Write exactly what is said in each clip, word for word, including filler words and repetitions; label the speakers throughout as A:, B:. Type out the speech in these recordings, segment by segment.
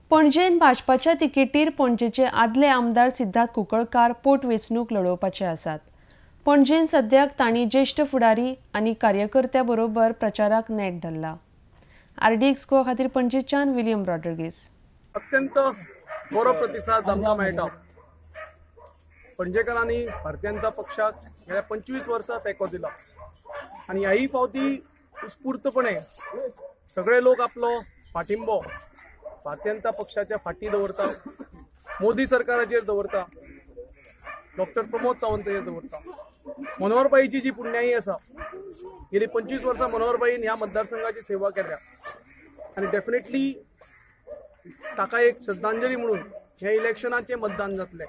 A: पणजेन भाजपाच्या तिकेटीर पणजेचे आदले आमदार सिद्धार्थ कुंकळकार पोटवेंचणूक लढोवपाचे आसात। पणजेन सद्याक तांणी ज्येष्ठ फुडारी आनी कार्यकर्त्या बरोबर प्रचाराक नेट धरला। आरडी एक्सको खातीर पणजेच्यान विलियम रॉड्रिगीस।
B: अत्यंत बरो प्रतिसाद आमकां मेळटा। पणजेकारांनी भारतीय जनता पक्षाक गेल्या पंचवीस वर्सां तेंको दिला आनी ह्याही फावटी उत्स्फूर्तपणे सगळे लोक आपलो पाठिंबो भारतीय जनता पक्षाच्या फाटी दवरता, मोदी सरकाराचेर दवरता, डॉक्टर प्रमोद सावंताचेर दवरता। मनोहरबाईची जी पुण्याई आसा, गेली पंचवीस वर्सां मनोहरबाईन ह्या मतदारसंघाची सेवा केल्या आनी डेफिनेटली ताका एक श्रद्धांजली म्हणून ह्या इलेक्शनाचे मतदान जातले।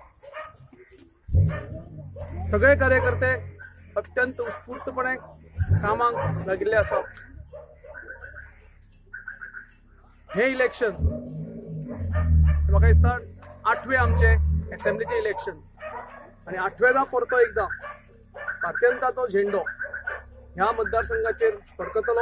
B: सगळे कार्यकर्ते अत्यंत उत्स्फूर्तपणे कामाक लागिल्ले आसा। हे इलेक्शन म्हाका दिसता आठवे आमचे असेंब्लीचे इलेक्शन आनी आठवेदा परतो एकदा भारतीय जनताचो झेंडो ह्या मतदारसंघाचेर फडकतलो।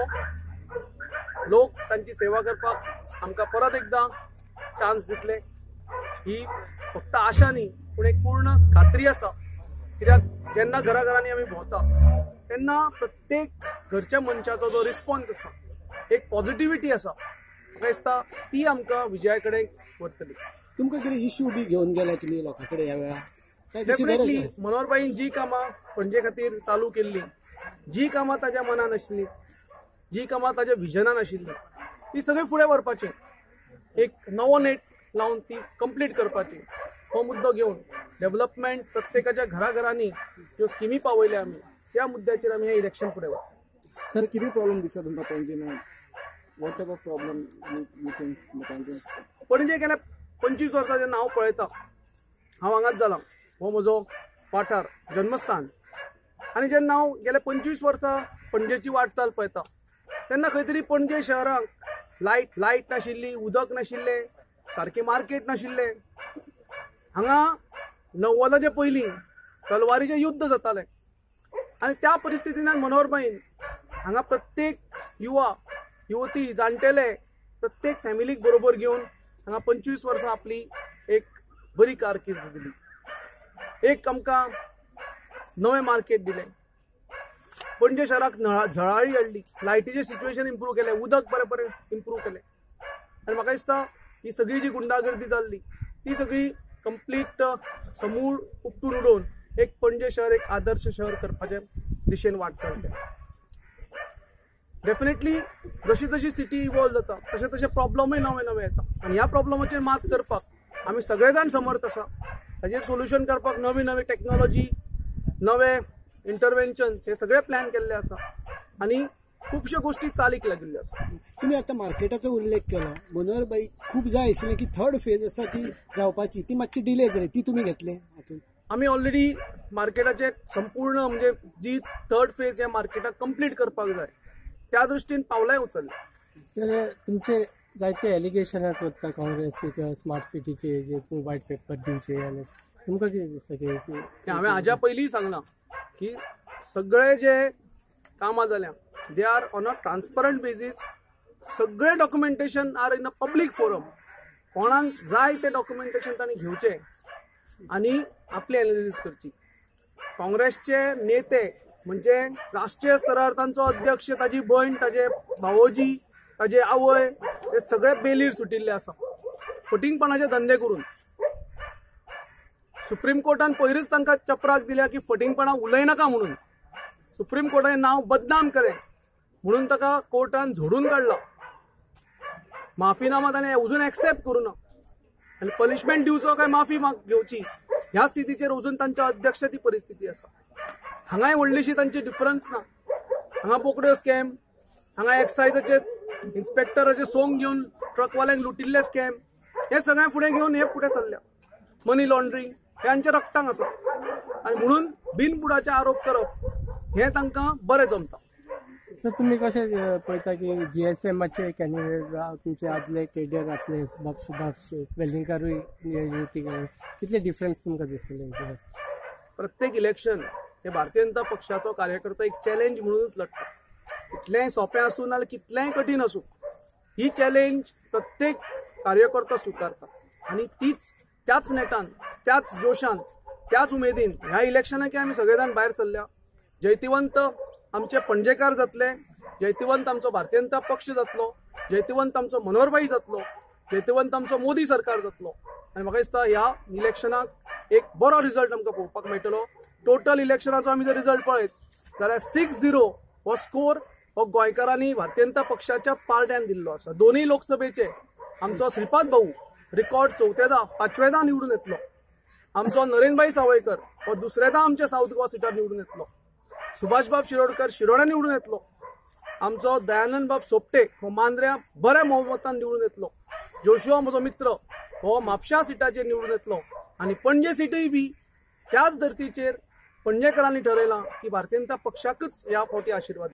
B: लोक तांची सेवा करपाक आमकां परत एकदा चान्स दितले ही फक्त आशा न्ही पूण एक पूर्ण खात्री आसा। कित्याक जेन्ना घरा घरांनी आमी भोंवता तेन्ना प्रत्येक घरच्या मनशाचो जो रिस्पॉन्स आसा, एक पॉझिटिव्हिटी आसा, म्हाका दिसता ती आमकां विजया कडेन व्हरतली।
C: तुमकां कितें इश्यू बी घेवन गेला तुमी लोकां कडेन ह्या वेळार?
B: डेफिनेटली मनोहरबाईन जी कामां पणजे खातीर चालू केल्ली, जी कामां ताच्या मनान आशिल्ली, जी कामां ताच्या विजनान आशिल्ली, ती सगळी फुडें व्हरपाची, एक नवो नेट लावन ती कंप्लीट करपाची। हो मुद्दो घेवन डेव्हलपमेंट प्रत्येकाच्या घरा घरांनी ज्यो स्किमी पावयल्या आमी, त्या मुद्द्याचेर आमी हे इलेक्शन फुडें व्हरता।
C: सर, कितें प्रॉब्लेम दिसता तुमकां पणजेन? What type of problem you think पणजे?
B: पणजे गेल्या पंचवीस वर्सां जेन्ना हांव पळयता, हांव हांगाच जालां, हो म्हजो वाठार, जन्मस्थान, आनी जेन्ना हांव गेल्या पंचवीस वर्सां पणजेची वाटचाल पळयता तेन्ना खंय तरी पणजे शहराक लायट लायट नाशिल्ली, उदक नाशिल्लें, सारकें मार्केट नाशिल्लें। हांगा णव्वदाचे पयलीं तलवारीचें युद्ध जातालें आनी त्या परिस्थितींतल्यान मनोहरबाईन हांगा प्रत्येक युवा युवती जाणटेले प्रत्येक फॅमिलीक बरोबर घेवन हांगा पंचवीस वर्सां आपली एक बरी कारकीर्द दिली। एक आमकां नवें मार्केट दिलें, पणजे शहराक झळाळी हाडली, लायटीचें सिच्युएशन इम्प्रूव केलें, उदक बरें बरें इम्प्रूव केलें आनी म्हाका दिसता ही सगळी जी गुंडागर्दी जाल्ली ती सगळी कंप्लीट समूळ उपटून उडोवन एक पणजे शहर एक आदर्श शहर करपाचे दिशेन वाटचाल केली। डेफिनेटली जशी जशी सिटी इवॉल्व जाता तशे तशे प्रॉब्लमूय नवे नवे येता आनी ह्या प्रॉब्लमाचेर मात करपाक आमी सगळे जाण समर्थ आसा। ताचेर सोल्युशन करपाक नवी नवी टेक्नॉलॉजी, नवे इंटरव्हेन्शन्स हे सगळे प्लॅन केल्ले आसा आनी खुबश्यो गोष्टी चालीक लागिल्ल्यो आसा।
C: तुमी आतां मार्केटाचो उल्लेख केलो। मनोहरबाई खूब जाय आशिल्लें की थर्ड फेज आसा ती जावपाची, ती मातशी डिले जाली, ती तुमी घेतले हातून?
B: आमी ऑलरेडी मार्केटाचे संपूर्ण म्हणजे जी थर्ड फेज ह्या मार्केटाक कंप्लीट करपाक जाय त्या दृश्टीन पावलाय उचलले।
D: सर, तुमचे जायते एलिगेशन्स वता काँग्रेस किंवा स्मार्ट सिटीचे जे व्हाईट पेपर दिवचे आनी तुमकां कितें दिसता की?
B: हांवें हाज्या पयलीं सांगलां की सगळे जे कामां जाल्या they are on a transparent basis. सगळे documentation are in a public forum. कोणाक जाय ते डॉक्युमेंटेशन तांणी घेवचे आनी आपली एनालिसीस करची। काँग्रेसचे नेते म्हणजे राष्ट्रीय स्तरार तांचो अध्यक्ष, ताजी भयण, ताजे भावोजी, ताजे आवय, हे सगळे बेलीर सुटिल्ले आसा फटिंगपणाचे धंदे करून। सुप्रीम कोर्टान पयलींच तांकां चपराक दिल्या की फटिंगपणां उलयनाका म्हणून, सुप्रीम कोर्टाचें नांव बदनाम करे म्हणून ताका कोर्टान झोडून काडला। माफीनामा ताणें अजून एक्सेप्ट करूना आनी पनिशमेंट दिवचो काय माफी घेवची ह्या स्थितीचेर अजून तांच्या अध्यक्षाची परिस्थिती आसा। हांगाय व्हडलीशी तांची डिफरन्स ना। हांगा बोकड्यो स्कॅम, हांगा एक्सायजाचे इन्स्पेक्टराचे सोंग घेवन ट्रकवाल्यांक लुटिल्ले स्कॅम, हे सगळें फुडें घेवन हे फुडें सरल्या। मनी लॉन्ड्रिंग हे हांच्या रक्तांत आसा आनी म्हणून बिनबुडाचे आरोप करप हे तांकां बरें जमता।
D: सर, तुमी कशें पळयता की जीएसएमाचे कॅन्डिडेट तुमचे आदले केडर आसले सुभाष सुभाष वेलिंगकारूय युती कितले डिफरन्स तुमकां दिसतले?
B: प्रत्येक इलेक्शन हे भारतीय जनता पक्षाचो कार्यकर्ता एक चॅलेंज म्हणूनच लढटा। कितलेंय सोंपें आसूं नाल्यार कितलेंय कठीण आसूं, ही चॅलेंज प्रत्येक कार्यकर्तो स्वीकारता आनी तीच त्याच नेटान त्याच जोशान त्याच उमेदीन ह्या इलेक्शनाक आमी सगळे जाण भायर सरल्या. जैतिवंत आमचे पणजेकार जातले, जैतिवंत आमचो भारतीय जनता पक्ष जातलो, जैतिवंत आमचो मनोहरभाई जातलो, जैतिवंत आमचो मोदी सरकार जातलो. आनी म्हाका दिसता ह्या इलेक्शनाक एक बरो रिजल्ट आमकां पळोवपाक मेळटलो. टोटल इलेक्शनाचो आमी जर रिजल्ट पळयत जाल्यार सिक्स झिरो हो स्कोर हो गोंयकारांनी भारतीय जनता पक्षाच्या पार्ट्यान दिल्लो आसा. दोनूय लोकसभेचे आमचो श्रीपाद भाऊ रिकॉर्ड चवथेदा पांचवेदा निवडून येतलो. आमचो नरेंद्रभाई सावयकर हो दुसरेदा आमच्या साऊथ गोवा सिटार निवडून येतलो. सुभाषबाब शिरोडकर शिरोड्या निवडून येतलो. आमचो दयानंद बाब सोपटे हो मांद्र्या बऱ्या बहुमतान निवडून येतलो. जोशुआ म्हजो मित्र हो म्हापशा सिटाचेर निवडून येतलो. आनी पणजे सीटय बी त्याच धर्तीचेर पणजेकरांनी ठरयलां की भारतीय जनता पक्षाकच ह्या फावटी आशिर्वाद